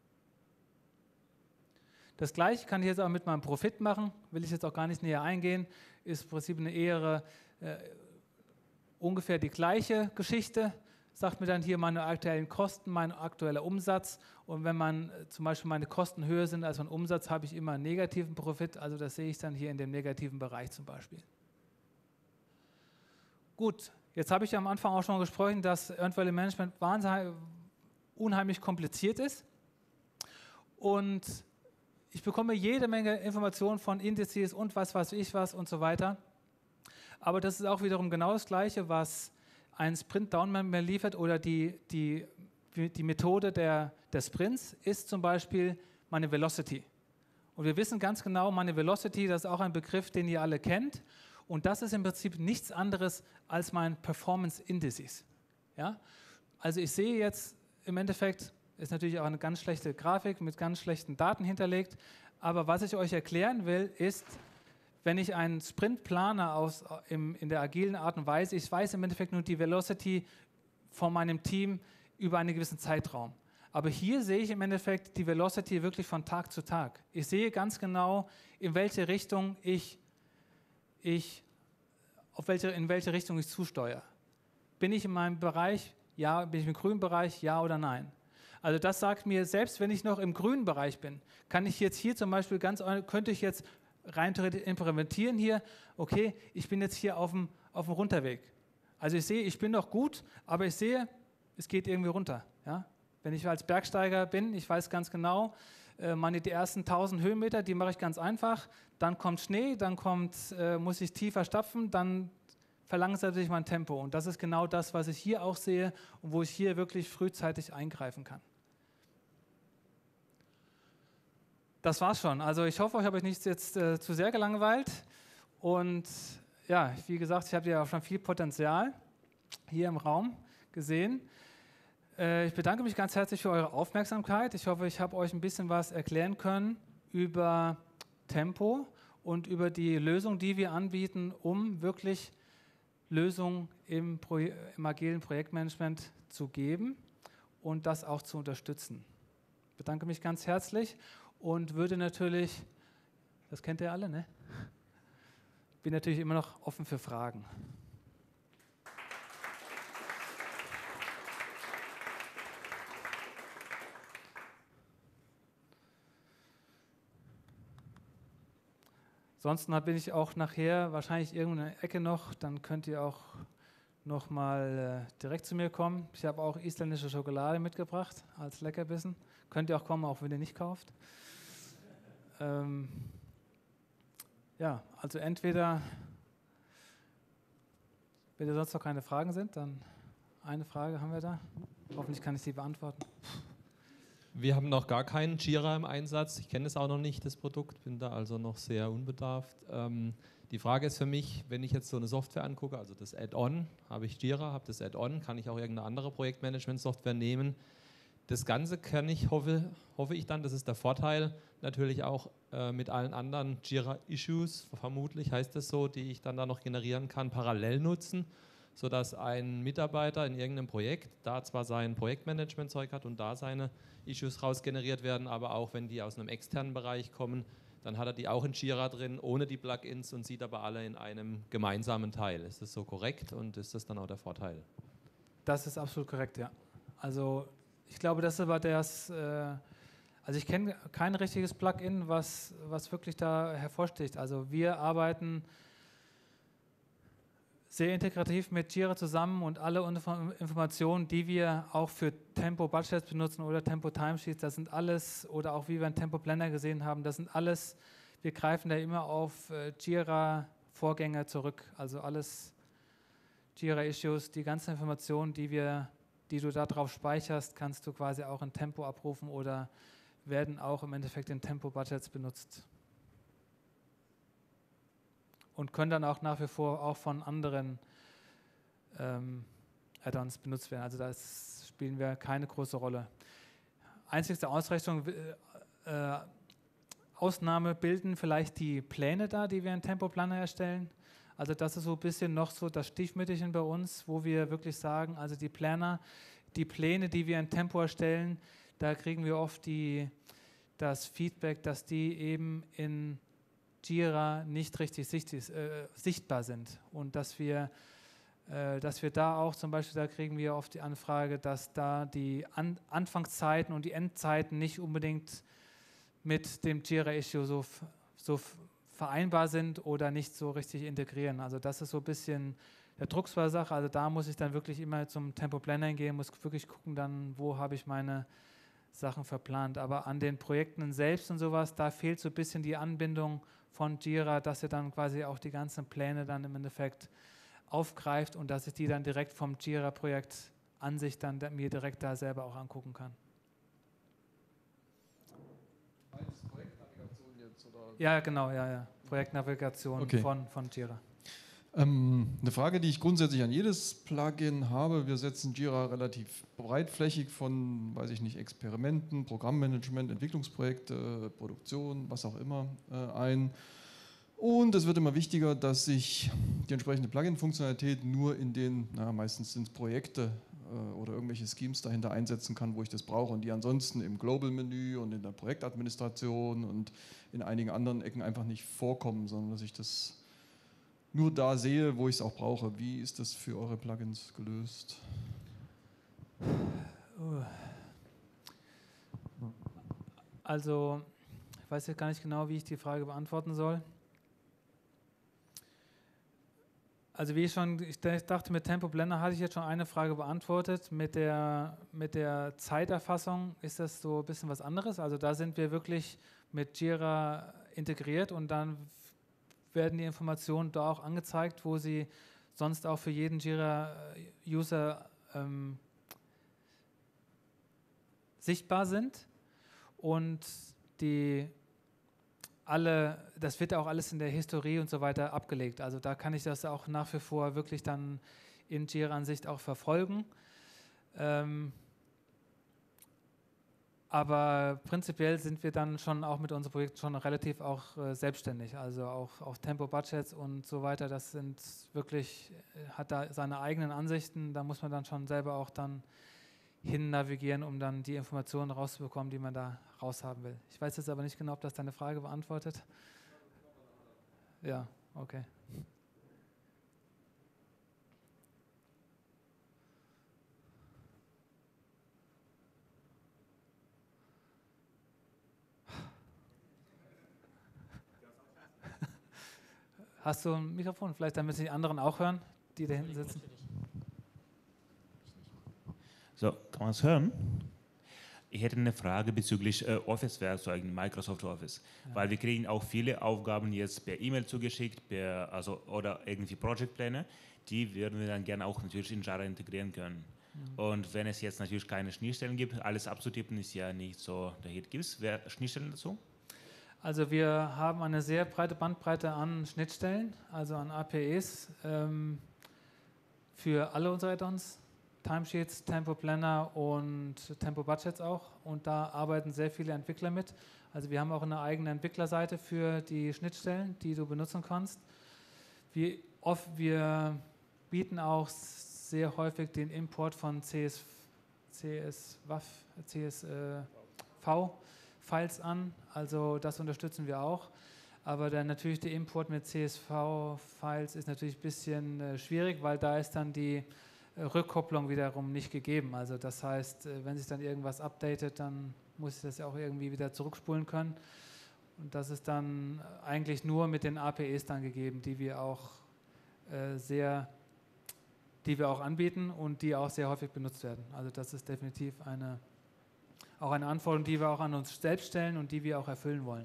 Das Gleiche kann ich jetzt auch mit meinem Profit machen, will ich jetzt auch gar nicht näher eingehen, ist im Prinzip eine eher äh, ungefähr die gleiche Geschichte. Sagt mir dann hier meine aktuellen Kosten, mein aktueller Umsatz und wenn man äh, zum Beispiel meine Kosten höher sind als mein Umsatz, habe ich immer einen negativen Profit, also das sehe ich dann hier in dem negativen Bereich zum Beispiel. Gut, jetzt habe ich am Anfang auch schon gesprochen, dass Earned Value Management wahnsinnig unheimlich kompliziert ist und ich bekomme jede Menge Informationen von Indizes und was weiß ich was und so weiter. Aber das ist auch wiederum genau das Gleiche, was ein Sprint-Downman mir liefert oder die, die, die Methode der, der Sprints ist zum Beispiel meine Velocity. Und wir wissen ganz genau, meine Velocity, das ist auch ein Begriff, den ihr alle kennt. Und das ist im Prinzip nichts anderes als mein Performance Indices. Ja? Also ich sehe jetzt im Endeffekt, ist natürlich auch eine ganz schlechte Grafik mit ganz schlechten Daten hinterlegt, aber was ich euch erklären will, ist, wenn ich einen Sprint plane aus, im, in der agilen Art und Weise, ich weiß im Endeffekt nur die Velocity von meinem Team über einen gewissen Zeitraum. Aber hier sehe ich im Endeffekt die Velocity wirklich von Tag zu Tag. Ich sehe ganz genau, in welche Richtung ich, ich auf welche, in welche Richtung ich zusteuere. Bin ich in meinem Bereich, ja, bin ich im grünen Bereich, ja oder nein? Also das sagt mir, selbst wenn ich noch im grünen Bereich bin, kann ich jetzt hier zum Beispiel ganz, könnte ich jetzt rein theoretisch implementieren hier, okay, ich bin jetzt hier auf dem, auf dem Runterweg. Also ich sehe, ich bin noch gut, aber ich sehe, es geht irgendwie runter. Ja? Wenn ich als Bergsteiger bin, ich weiß ganz genau, äh, meine die ersten tausend Höhenmeter, die mache ich ganz einfach, dann kommt Schnee, dann kommt, äh, muss ich tiefer stapfen, dann verlangsamt sich mein Tempo. Und das ist genau das, was ich hier auch sehe und wo ich hier wirklich frühzeitig eingreifen kann. Das war's schon. Also ich hoffe, ich habe euch nicht jetzt äh, zu sehr gelangweilt. Und ja, wie gesagt, ich habe ja auch schon viel Potenzial hier im Raum gesehen. Äh, ich bedanke mich ganz herzlich für eure Aufmerksamkeit. Ich hoffe, ich habe euch ein bisschen was erklären können über Tempo und über die Lösung, die wir anbieten, um wirklich Lösungen im, Pro- im agilen Projektmanagement zu geben und das auch zu unterstützen. Ich bedanke mich ganz herzlich. Und würde natürlich, das kennt ihr alle, ne? Bin natürlich immer noch offen für Fragen. Ansonsten bin ich auch nachher wahrscheinlich irgendwo in der Ecke noch, dann könnt ihr auch noch mal äh, direkt zu mir kommen. Ich habe auch isländische Schokolade mitgebracht als Leckerbissen. Könnt ihr auch kommen, auch wenn ihr nicht kauft. Ähm, ja, also entweder, wenn da sonst noch keine Fragen sind, dann eine Frage haben wir da. Hoffentlich kann ich sie beantworten. Wir haben noch gar keinen Jira im Einsatz. Ich kenne es auch noch nicht, das Produkt, bin da also noch sehr unbedarft. Ähm, die Frage ist für mich, wenn ich jetzt so eine Software angucke, also das Add-on, habe ich Jira, habe das Add-on, kann ich auch irgendeine andere Projektmanagement-Software nehmen. Das Ganze kann ich, hoffe, hoffe ich dann, das ist der Vorteil, natürlich auch äh, mit allen anderen Jira-Issues, vermutlich heißt es so, die ich dann da noch generieren kann, parallel nutzen, sodass ein Mitarbeiter in irgendeinem Projekt da zwar sein Projektmanagement-Zeug hat und da seine Issues rausgeneriert werden, aber auch wenn die aus einem externen Bereich kommen, dann hat er die auch in Jira drin, ohne die Plugins und sieht aber alle in einem gemeinsamen Teil. Ist das so korrekt und ist das dann auch der Vorteil? Das ist absolut korrekt, ja. Also ich glaube, das ist aber das, äh, also ich kenne kein richtiges Plugin, was, was wirklich da hervorsticht. Also wir arbeiten sehr integrativ mit Jira zusammen und alle Informationen, die wir auch für Tempo Budgets benutzen oder Tempo Timesheets, das sind alles, oder auch wie wir einen Tempo Planner gesehen haben, das sind alles, wir greifen da immer auf äh, Jira Vorgänger zurück, also alles Jira Issues, die ganzen Informationen, die wir, die du da drauf speicherst, kannst du quasi auch in Tempo abrufen oder werden auch im Endeffekt in Tempo Budgets benutzt. Und können dann auch nach wie vor auch von anderen ähm, Add-ons benutzt werden. Also da ist, spielen wir keine große Rolle. Einzigste Ausrichtung, äh, Ausnahme bilden vielleicht die Pläne da, die wir in Tempo Planner erstellen. Also das ist so ein bisschen noch so das Stiefmütterchen bei uns, wo wir wirklich sagen, also die Planner, die Pläne, die wir in Tempo erstellen, da kriegen wir oft die, das Feedback, dass die eben in Jira nicht richtig sichtig, äh, sichtbar sind und dass wir, äh, dass wir da auch zum Beispiel, da kriegen wir oft die Anfrage, dass da die An Anfangszeiten und die Endzeiten nicht unbedingt mit dem Jira-Issue so, so vereinbar sind oder nicht so richtig integrieren. Also das ist so ein bisschen der Drucksversache. Also da muss ich dann wirklich immer zum Tempo Planner gehen, muss wirklich gucken dann, wo habe ich meine Sachen verplant. Aber an den Projekten selbst und sowas, da fehlt so ein bisschen die Anbindung von Jira, dass ihr dann quasi auch die ganzen Pläne dann im Endeffekt aufgreift und dass ich die dann direkt vom Jira-Projekt an sich dann mir direkt da selber auch angucken kann. Als Projektnavigation jetzt, oder? Ja, genau, ja, ja. Projektnavigation Okay. von, von Jira. Ähm, eine Frage, die ich grundsätzlich an jedes Plugin habe. Wir setzen Jira relativ breitflächig von, weiß ich nicht, Experimenten, Programmmanagement, Entwicklungsprojekte, Produktion, was auch immer äh, ein. Und es wird immer wichtiger, dass ich die entsprechende Plugin-Funktionalität nur in den, na, meistens sind es Projekte äh, oder irgendwelche Schemes dahinter einsetzen kann, wo ich das brauche und die ansonsten im Global-Menü und in der Projektadministration und in einigen anderen Ecken einfach nicht vorkommen, sondern dass ich das nur da sehe, wo ich es auch brauche. Wie ist das für eure Plugins gelöst? Also, ich weiß jetzt gar nicht genau, wie ich die Frage beantworten soll. Also wie ich schon, ich dachte, mit Tempo Blender hatte ich jetzt schon eine Frage beantwortet. Mit der, mit der Zeiterfassung ist das so ein bisschen was anderes. Also da sind wir wirklich mit Jira integriert und dann werden die Informationen da auch angezeigt, wo sie sonst auch für jeden Jira-User ähm, sichtbar sind. Und die alle, das wird auch alles in der Historie und so weiter abgelegt. Also da kann ich das auch nach wie vor wirklich dann in Jira-Ansicht auch verfolgen. Ähm, aber prinzipiell sind wir dann schon auch mit unserem Projekt schon relativ auch äh, selbstständig. Also auch, auch Tempo-Budgets und so weiter, das sind wirklich, hat da seine eigenen Ansichten. Da muss man dann schon selber auch dann hin navigieren, um dann die Informationen rauszubekommen, die man da raushaben will. Ich weiß jetzt aber nicht genau, ob das deine Frage beantwortet. Ja, okay. Hast du ein Mikrofon? Vielleicht damit die anderen auch hören, die da hinten sitzen. So, kann man es hören? Ich hätte eine Frage bezüglich äh, Office-Werkzeugen, Microsoft Office, ja. Weil wir kriegen auch viele Aufgaben jetzt per E-Mail zugeschickt, per, also, oder irgendwie Projektpläne, die würden wir dann gerne auch natürlich in Jira integrieren können. Mhm. Und wenn es jetzt natürlich keine Schnittstellen gibt, alles abzutippen ist ja nicht so der Hit. Gibt es Schnittstellen dazu? Also wir haben eine sehr breite Bandbreite an Schnittstellen, also an A P Is ähm, für alle unsere Add-ons. Timesheets, Tempo Planner und Tempo Budgets auch, und da arbeiten sehr viele Entwickler mit. Also wir haben auch eine eigene Entwicklerseite für die Schnittstellen, die du benutzen kannst. Wir, oft, wir bieten auch sehr häufig den Import von C S V, C S V-Files an, also das unterstützen wir auch. Aber dann natürlich der Import mit C S V-Files ist natürlich ein bisschen äh, schwierig, weil da ist dann die Rückkopplung wiederum nicht gegeben. Also das heißt, wenn sich dann irgendwas updatet, dann muss ich das ja auch irgendwie wieder zurückspulen können. Und das ist dann eigentlich nur mit den A P Is dann gegeben, die wir auch äh, sehr, die wir auch anbieten und die auch sehr häufig benutzt werden. Also das ist definitiv eine, auch eine Anforderung, die wir auch an uns selbst stellen und die wir auch erfüllen wollen.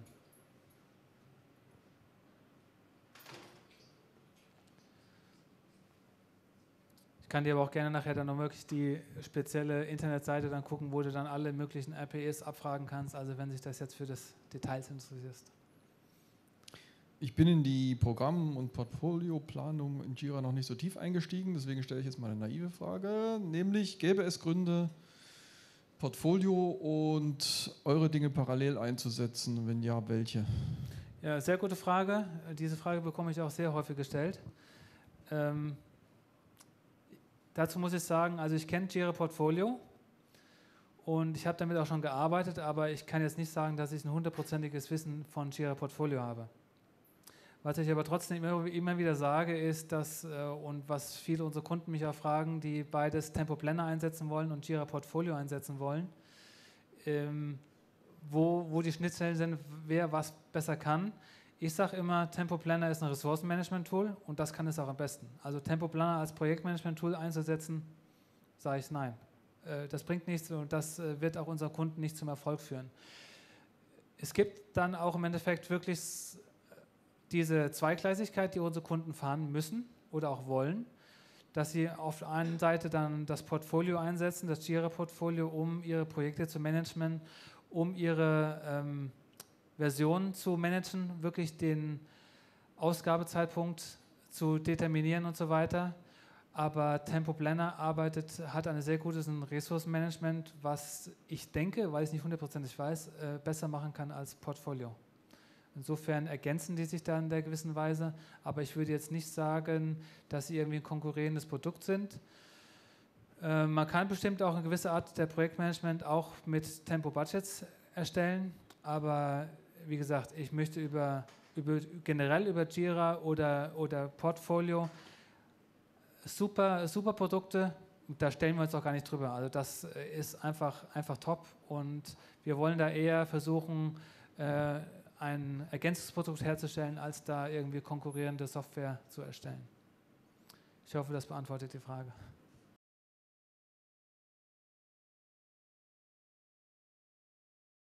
Ich kann dir aber auch gerne nachher dann noch wirklich die spezielle Internetseite dann gucken, wo du dann alle möglichen A P Is abfragen kannst, also wenn sich das jetzt für das Details interessierst. Ich bin in die Programm- und Portfolioplanung in Jira noch nicht so tief eingestiegen, deswegen stelle ich jetzt mal eine naive Frage, nämlich gäbe es Gründe, Portfolio und eure Dinge parallel einzusetzen? Wenn ja, welche? Ja, sehr gute Frage. Diese Frage bekomme ich auch sehr häufig gestellt. Ähm, Dazu muss ich sagen, also ich kenne Jira Portfolio und ich habe damit auch schon gearbeitet, aber ich kann jetzt nicht sagen, dass ich ein hundertprozentiges Wissen von Jira Portfolio habe. Was ich aber trotzdem immer, immer wieder sage, ist, dass, und was viele unserer Kunden mich auch fragen, die beides Tempo Planner einsetzen wollen und Jira Portfolio einsetzen wollen, ähm, wo, wo die Schnittstellen sind, wer was besser kann. Ich sage immer, Tempo Planner ist ein Ressourcenmanagement-Tool und das kann es auch am besten. Also Tempo Planner als Projektmanagement-Tool einzusetzen, sage ich nein. äh, das bringt nichts und das äh, wird auch unseren Kunden nicht zum Erfolg führen. Es gibt dann auch im Endeffekt wirklich diese Zweigleisigkeit, die unsere Kunden fahren müssen oder auch wollen, dass sie auf der einen Seite dann das Portfolio einsetzen, das Jira-Portfolio, um ihre Projekte zu managen, um ihre ähm, Versionen zu managen, wirklich den Ausgabezeitpunkt zu determinieren und so weiter. Aber Tempo Planner arbeitet, hat ein sehr gutes Ressourcenmanagement, was ich denke, weil ich es nicht hundertprozentig weiß, äh, besser machen kann als Portfolio. Insofern ergänzen die sich da in der gewissen Weise, aber ich würde jetzt nicht sagen, dass sie irgendwie ein konkurrierendes Produkt sind. Äh, man kann bestimmt auch eine gewisse Art der Projektmanagement auch mit Tempo Budgets erstellen, aber wie gesagt, ich möchte über, über generell über Jira oder, oder Portfolio super, super Produkte, da stellen wir uns auch gar nicht drüber. Also das ist einfach, einfach top und wir wollen da eher versuchen, äh, ein Ergänzungsprodukt herzustellen, als da irgendwie konkurrierende Software zu erstellen. Ich hoffe, das beantwortet die Frage.